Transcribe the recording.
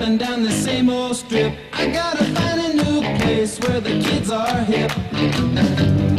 and down the same old strip. I gotta find a new place where the kids are hip.